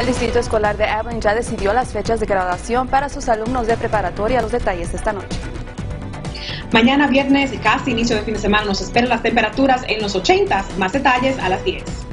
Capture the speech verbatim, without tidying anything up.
El Distrito Escolar de Abilene ya decidió las fechas de graduación para sus alumnos de preparatoria. Los detalles esta noche. Mañana viernes, casi inicio de fin de semana, nos esperan las temperaturas en los ochentas. Más detalles a las diez.